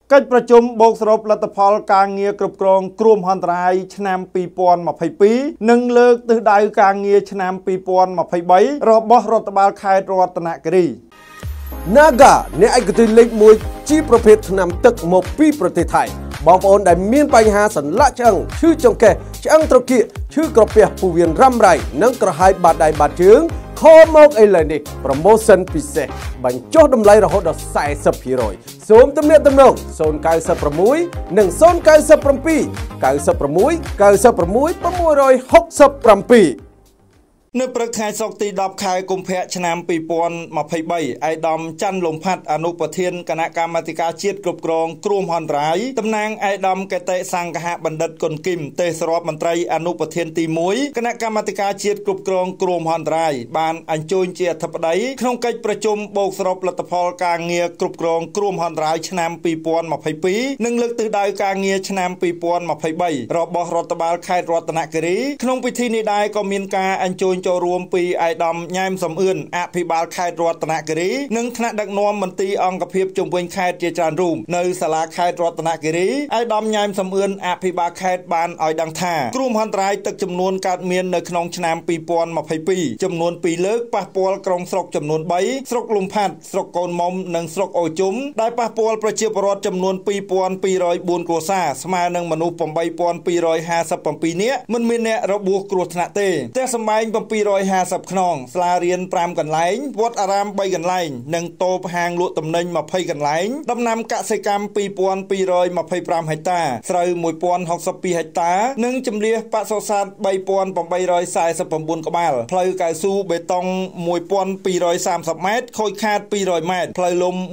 កិច្ចប្រជុំបូកសរុបលទ្ធផលការងារគ្រប់គ្រងគ្រោះមហន្តរាយឆ្នាំ2022និងលើកទិសដៅការងារឆ្នាំ2023របស់រដ្ឋបាលខេត្តរតនគិរី Naga អ្នកឯកទេសលេខ1ជាប្រភេទថ្នាំទឹកមកពីប្រទេសថៃបងប្អូនដែលមានបញ្ហាសន្លាក់ឆ្អឹងឈឺចង្កេះឆ្អឹងត្រគាកឈឺក្រពះពោះវៀនរ៉ាំរ៉ៃនិងក្រហាយបាតដៃបាតជើងខលមកឥឡូវនេះ promotion ពិសេសបញ្ចុះតម្លៃរហូតដល់ 40% សូមទំនាក់ទំនង096និង097 96 96 667 នៅព្រឹកថ្ងៃសុក្រទី 10 ខែកុម្ភៈឆ្នាំ2023 ឯកឧត្តមច័ន្ទ លំផាត់អនុប្រធានគណៈកម្មាធិការជាតិគ្រប់គ្រងគ្រោះមហន្តរាយតំណាងឯកឧត្តមកេតិសង្ឃបណ្ឌិតគុណគឹមទេសរដ្ឋមន្ត្រីអនុប្រធានទី1គណៈកម្មាធិការជាតិគ្រប់គ្រងគ្រោះមហន្តរាយបានអញ្ជើញជាអធិបតីក្នុងកិច្ចប្រជុំបូកសរុបលទ្ធផលការងារគ្រប់គ្រងគ្រោះមហន្តរាយឆ្នាំ2022និងលើកទិសដៅការងារឆ្នាំ2023របស់រដ្ឋបាលខេត្តរតនគិរីក្នុងពិធីនេះដែរក៏មានការអញ្ជើញចូលរួមពីឯកឧត្តមញ៉ែមសំអឿនអភិបាលខេត្តរតនគិរីនិងថ្នាក់ដឹកនាំមន្ទីរអង្គភាពជុំវិញខេត្តជាច្រើនរូបនៅសាលាខេត្តរតនគិរីឯកឧត្តមញ៉ែមសំអឿនអភិបាលខេត្តបានឲ្យដឹងថាគ្រោះមហន្តរាយទឹកចំនួនកើតមាននៅក្នុងឆ្នាំ2022ចំនួន2លើកប៉ះពាល់ក្រុងស្រុកចំនួន3ស្រុកលំផាត់ស្រុកកូនមុំនិងស្រុកអូជុំដែលប៉ះពាល់ប្រជាពលរដ្ឋចំនួន2204គ្រួសារស្មើនឹងមនុស្ស8257នាក់មិនមានអ្នករបួសគ្រោះថ្នាក់ទេផ្ទះសម្បែង250 ខ្នងសាលារៀន5កន្លែងវត្តអារាម3កន្លែងនិងតូបហាងលក់ទំនិញ20កន្លែងដំណាំកសិកម្ម2225ហិកតាស្រូវ1062ហិកតានិងចម្លៀសបសុសាទ3849ក្បាលផ្លូវកៅស៊ូបេតុង1230ម៉ែត្រខូចខាត200ម៉ែត្រផ្លូវលំ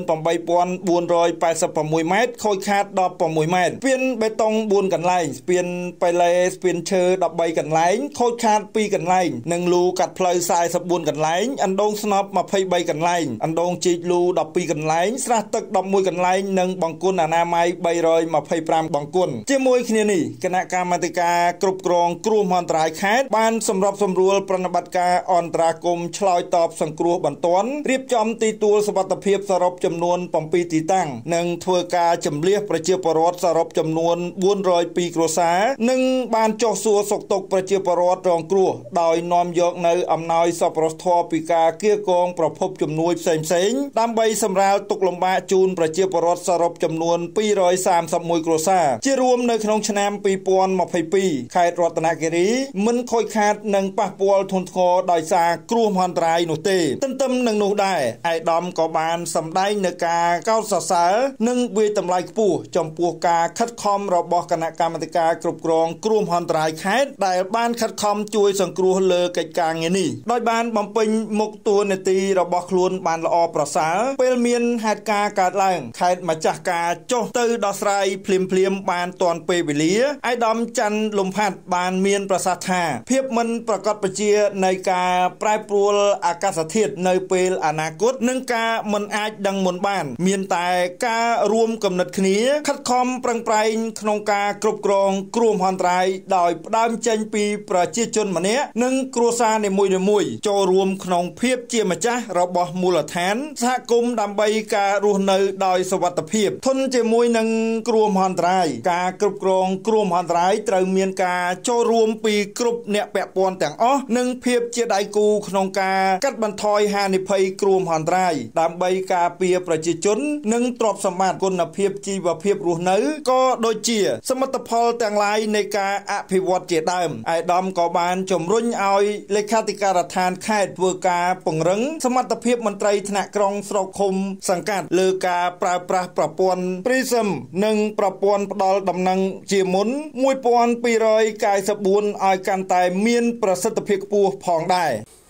18486ម៉ែត្រខូចខាត16ម៉ែត្រស្ពានបេតុង4កន្លែងស្ពានបៃឡេស្ពានឈើ13កន្លែងខូចខាត2កន្លែងនិងលូកាត់ផ្លូវ44កន្លែងអណ្ដូងស្នប់23កន្លែងអណ្ដូងជីកលូ12កន្លែងស្រះទឹក11កន្លែងនិងបង្គន់អនាម័យ325បង្គន់ជាមួយគ្នានេះគណៈកម្មាធិការគ្រប់គ្រងគ្រោះមហន្តរាយខេត្តបានសម្របសម្រួលប្រតិបត្តិការអន្តរាគមន៍ឆ្លើយតបសង្គ្រោះបន្ទាន់រៀបចំទីទួលសុវត្ថិភាពសរុបចំនួន7ទីតាំងនិងធ្វើការចម្លៀសប្រជាពលរដ្ឋសរុបចំនួន402គ្រួសារនិងបានចុះសួរសុខទុក្ខប្រជាពលរដ្ឋរងគ្រោះដោយនាំយកនៅអំណោយសប្បុរសធម៌ពីការគៀកងប្រភពជំនួយផ្សេងៗដើម្បីសម្រាលទុក្ខលំបាកជូនប្រជាពលរដ្ឋសរុបចំនួន231គ្រួសារជារួមនៅក្នុងឆ្នាំ2022ខេត្តរតនគិរីមិនខូចខាតនិងប៉ះពាល់ធ្ងន់ធ្ងរដោយសារគ្រោះមហន្តរាយនោះទេទន្ទឹមនឹងនោះដែរឯកឧត្តមក៏បានសម្ដែងនៅការកោតសរសើរនិងវាយតម្លៃខ្ពស់ចំពោះការខិតខំរបស់គណៈកម្មាធិការគ្រប់គ្រងគ្រោះមហន្តរាយខេត្តដែលបានខិតខំជួយសង្គ្រោះលើកិច្ចការងារនេះដោយបានបំពេញមុខតួនាទីរបស់ខ្លួនបានល្អប្រសើរពេលមានហេតុការណ៍កើតឡើងខេត្តម្ចាស់ការចុះទៅដោះស្រាយភ្លាមបានទាន់ពេលវេលាឯកឧត្តមច័ន្ទ លំផាត់បានមានប្រសាសន៍ថាភាពមិនប្រកបប្រជានៃការប្រែប្រួលអាកាសធាតុនៅពេលអនាគតនិងការមិនអាចដឹងមុនបានមានតែការរួមគំនិតគ្នាខិតខំប្រឹងប្រែងក្នុងការគ្រប់គ្រងគ្រោះមហន្តរាយដោយផ្ដើមចេញពីប្រជាជនម្នាក់និងគ្រួសារនីមួយៗចូលរួមក្នុងភាពជាម្ចាស់របស់មូលដ្ឋានសហគមន៍ដើម្បីការរស់នៅដោយសុវត្ថិភាពធន់ជាមួយនឹងគ្រោះមហន្តរាយការគ្រប់គ្រងគ្រោះមហន្តរាយត្រូវមានការចូលរួមពីគ្រប់អ្នកពាក់ព័ន្ធទាំងអស់និងភាពជាដៃគូក្នុងការកាត់បន្ថយហានិភ័យគ្រោះមហន្តរាយដើម្បីការពារប្រជាជននិងទ្រព្យសម្បត្តិគុណភាពជីវភាពរស់នៅក៏ដូចជាសមិទ្ធផលទាំងឡាយនៃការអភិវឌ្ឍជាដើមឯកឧត្តមក៏បានជំរុញឲ្យលេខាធិការដ្ឋានខេត្តធ្វើការពង្រឹងសមត្ថភាពមន្ត្រីថ្នាក់ក្រុងស្រុកឃុំសង្កាត់លើការប្រើប្រាស់ប្រព័ន្ធ PRISM និងប្រព័ន្ធផ្ដល់ដំណឹងជាមុន1294ឲ្យកាន់តែមានប្រសិទ្ធភាពខ្ពស់ផងដែរ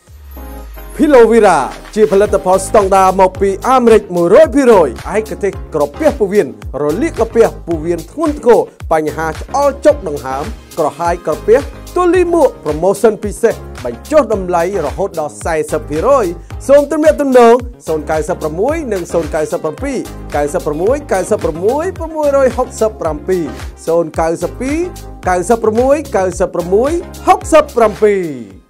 Pilovera ជាផលិតផលស្តង់ដារមកពីអាមេរិក 100% ឯកទេសក្រពះពោះវៀនរលាកក្រពះពោះវៀនធ្ងន់ធ្ងរបញ្ហាឆ្អល់ចុកដង្ហើមក្រហាយក្រពះទូលីមួក promotion ពិសេសបញ្ចុះតម្លៃរហូតដល់ 40% សូមទំនាក់ទំនង096និង097 96 96 667 092 96 96 67